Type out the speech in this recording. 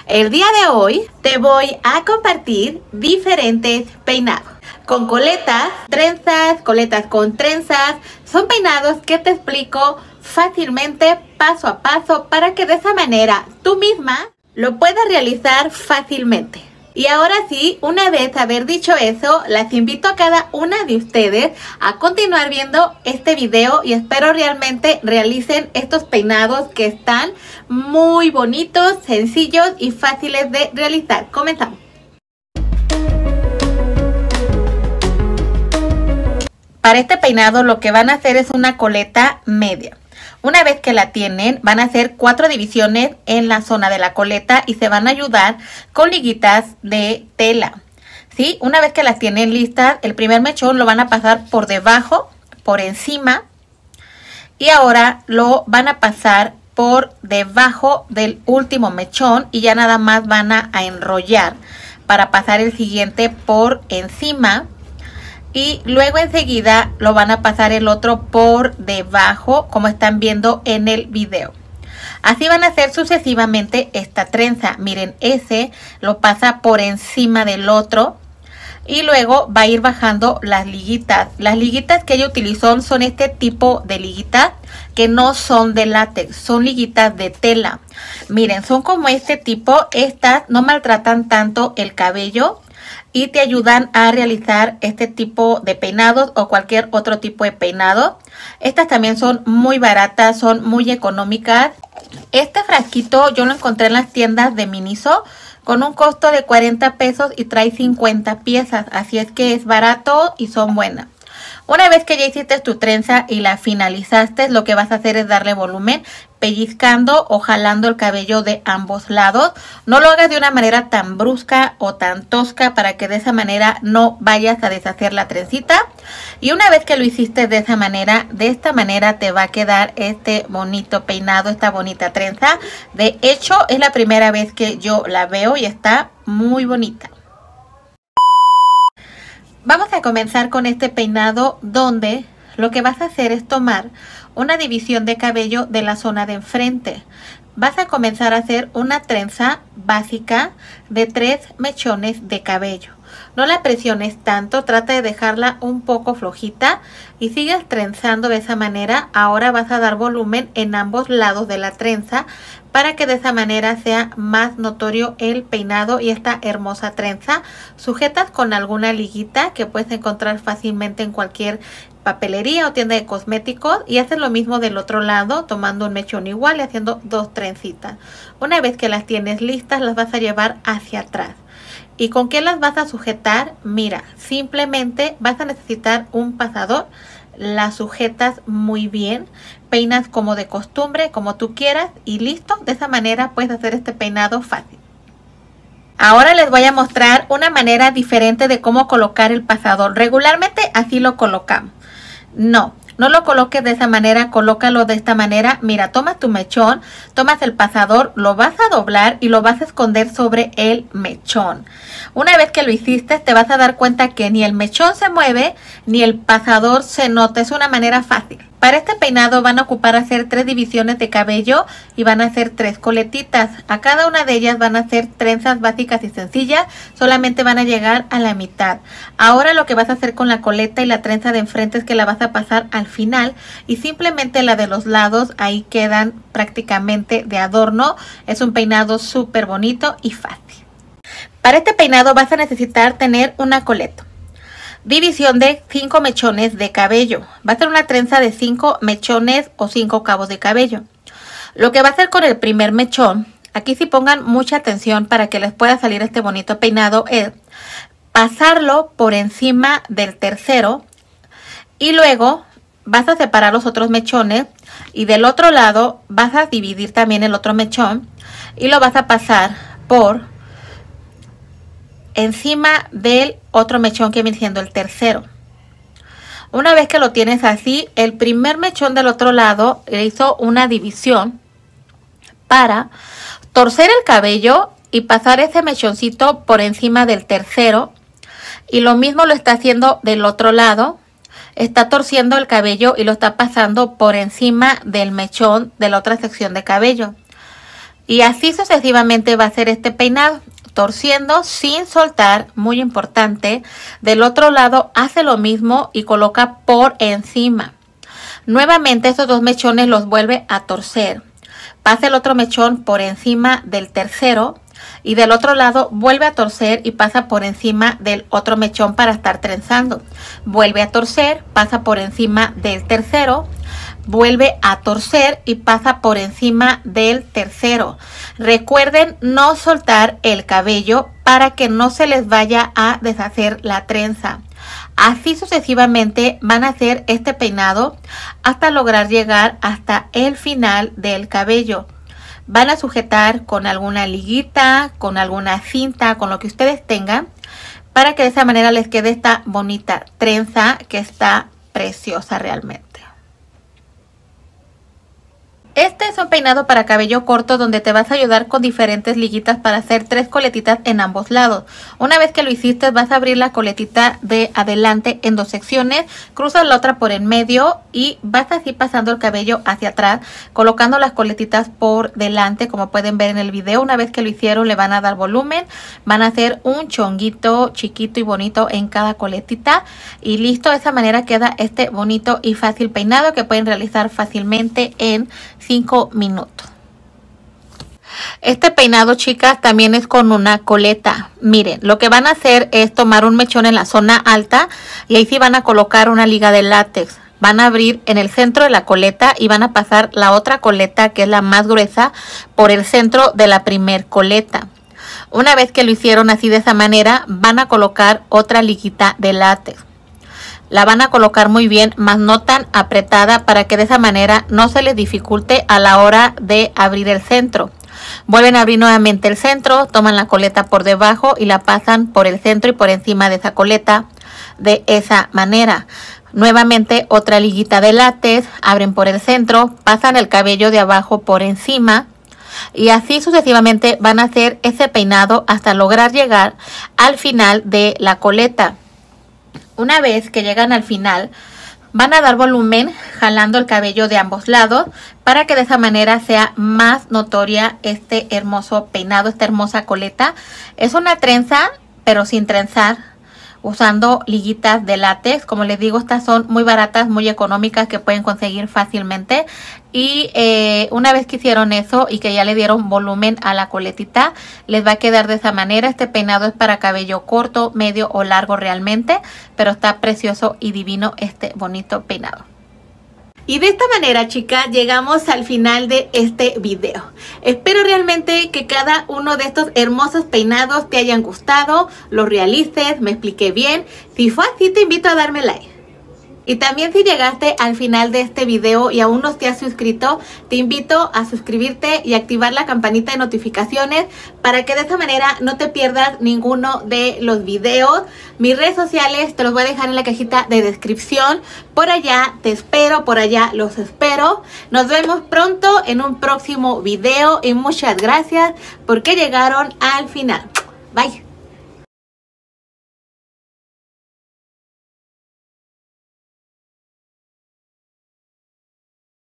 El día de hoy te voy a compartir diferentes peinados con coletas, trenzas, coletas con trenzas. Son peinados que te explico fácilmente, paso a paso, para que de esa manera tú misma lo puedas realizar fácilmente. Y ahora sí, una vez haber dicho eso, las invito a cada una de ustedes a continuar viendo este video y espero realmente realicen estos peinados que están muy bonitos, sencillos y fáciles de realizar. Comenzamos. Para este peinado lo que van a hacer es una coleta media. Una vez que la tienen, van a hacer 4 divisiones en la zona de la coleta y se van a ayudar con liguitas de tela. ¿Sí? Una vez que las tienen listas, el primer mechón lo van a pasar por debajo, por encima. Y ahora lo van a pasar por debajo del último mechón y ya nada más van a enrollar para pasar el siguiente por encima. Y luego enseguida lo van a pasar el otro por debajo, como están viendo en el video. Así van a hacer sucesivamente esta trenza. Miren, ese lo pasa por encima del otro. Y luego va a ir bajando las liguitas. Las liguitas que ella utilizó son este tipo de liguitas que no son de látex, son liguitas de tela. Miren, son como este tipo. Estas no maltratan tanto el cabello y te ayudan a realizar este tipo de peinados o cualquier otro tipo de peinado. Estas también son muy baratas, son muy económicas. Este frasquito yo lo encontré en las tiendas de Miniso con un costo de 40 pesos y trae 50 piezas. Así es que es barato y son buenas. Una vez que ya hiciste tu trenza y la finalizaste, lo que vas a hacer es darle volumen, pellizcando o jalando el cabello de ambos lados. No lo hagas de una manera tan brusca o tan tosca para que de esa manera no vayas a deshacer la trencita. Y una vez que lo hiciste de esa manera, de esta manera te va a quedar este bonito peinado, esta bonita trenza. De hecho, es la primera vez que yo la veo y está muy bonita. Vamos a comenzar con este peinado donde lo que vas a hacer es tomar una división de cabello de la zona de enfrente. Vas a comenzar a hacer una trenza básica de 3 mechones de cabello. No la presiones tanto, trata de dejarla un poco flojita y sigues trenzando de esa manera. Ahora vas a dar volumen en ambos lados de la trenza para que de esa manera sea más notorio el peinado y esta hermosa trenza. Sujetas con alguna liguita que puedes encontrar fácilmente en cualquier papelería o tienda de cosméticos y haces lo mismo del otro lado, tomando un mechón igual y haciendo 2 trencitas. Una vez que las tienes listas, las vas a llevar hacia atrás. ¿Y con qué las vas a sujetar? Mira, simplemente vas a necesitar un pasador. Las sujetas muy bien, peinas como de costumbre, como tú quieras y listo. De esa manera puedes hacer este peinado fácil. Ahora les voy a mostrar una manera diferente de cómo colocar el pasador. Regularmente así lo colocamos. No lo coloques de esa manera, colócalo de esta manera. Mira, tomas tu mechón, tomas el pasador, lo vas a doblar y lo vas a esconder sobre el mechón. Una vez que lo hiciste, te vas a dar cuenta que ni el mechón se mueve, ni el pasador se nota. Es una manera fácil. Para este peinado van a ocupar hacer 3 divisiones de cabello y van a hacer 3 coletitas. A cada una de ellas van a hacer trenzas básicas y sencillas. Solamente van a llegar a la mitad. Ahora lo que vas a hacer con la coleta y la trenza de enfrente es que la vas a pasar al final. Y simplemente la de los lados ahí quedan prácticamente de adorno. Es un peinado súper bonito y fácil. Para este peinado vas a necesitar tener una coleta. División de 5 mechones de cabello. Va a ser una trenza de 5 mechones o 5 cabos de cabello. Lo que va a hacer con el primer mechón, aquí sí pongan mucha atención para que les pueda salir este bonito peinado, es pasarlo por encima del tercero y luego vas a separar los otros mechones y del otro lado vas a dividir también el otro mechón y lo vas a pasar por encima del otro mechón que viene siendo el tercero. Una vez que lo tienes así, el primer mechón del otro lado le hizo una división para torcer el cabello y pasar ese mechoncito por encima del tercero. Y lo mismo lo está haciendo del otro lado. Está torciendo el cabello y lo está pasando por encima del mechón de la otra sección de cabello. Y así sucesivamente va a ser este peinado, torciendo sin soltar, muy importante. Del otro lado hace lo mismo y coloca por encima. Nuevamente estos dos mechones los vuelve a torcer. Pasa el otro mechón por encima del tercero y del otro lado vuelve a torcer y pasa por encima del otro mechón para estar trenzando. Vuelve a torcer, pasa por encima del tercero, vuelve a torcer y pasa por encima del tercero. Recuerden no soltar el cabello para que no se les vaya a deshacer la trenza. Así sucesivamente van a hacer este peinado hasta lograr llegar hasta el final del cabello. Van a sujetar con alguna liguita, con alguna cinta, con lo que ustedes tengan, para que de esa manera les quede esta bonita trenza que está preciosa realmente. Este es un peinado para cabello corto donde te vas a ayudar con diferentes liguitas para hacer 3 coletitas en ambos lados. Una vez que lo hiciste vas a abrir la coletita de adelante en 2 secciones, cruzas la otra por en medio y vas así pasando el cabello hacia atrás, colocando las coletitas por delante como pueden ver en el video. Una vez que lo hicieron le van a dar volumen, van a hacer un chonguito chiquito y bonito en cada coletita y listo. De esa manera queda este bonito y fácil peinado que pueden realizar fácilmente en 5 minutos. Este peinado, chicas, también es con una coleta. Miren, lo que van a hacer es tomar un mechón en la zona alta y ahí sí van a colocar una liga de látex. Van a abrir en el centro de la coleta y van a pasar la otra coleta, que es la más gruesa, por el centro de la primer coleta. Una vez que lo hicieron así de esa manera, van a colocar otra liguita de látex. La van a colocar muy bien, más no tan apretada, para que de esa manera no se les dificulte a la hora de abrir el centro. Vuelven a abrir nuevamente el centro, toman la coleta por debajo y la pasan por el centro y por encima de esa coleta de esa manera. Nuevamente otra liguita de látex, abren por el centro, pasan el cabello de abajo por encima. Y así sucesivamente van a hacer ese peinado hasta lograr llegar al final de la coleta. Una vez que llegan al final, van a dar volumen jalando el cabello de ambos lados para que de esa manera sea más notoria este hermoso peinado, esta hermosa coleta. Es una trenza, pero sin trenzar, usando liguitas de látex. Como les digo, estas son muy baratas, muy económicas, que pueden conseguir fácilmente. Y una vez que hicieron eso y que ya le dieron volumen a la coletita, les va a quedar de esa manera. Este peinado es para cabello corto, medio o largo realmente, pero está precioso y divino este bonito peinado. Y de esta manera, chicas, llegamos al final de este video. Espero realmente que cada uno de estos hermosos peinados te hayan gustado, los realices, me expliqué bien. Si fue así, te invito a darme like. Y también si llegaste al final de este video y aún no te has suscrito, te invito a suscribirte y activar la campanita de notificaciones para que de esa manera no te pierdas ninguno de los videos. Mis redes sociales te los voy a dejar en la cajita de descripción. Por allá te espero, por allá los espero. Nos vemos pronto en un próximo video y muchas gracias porque llegaron al final. Bye.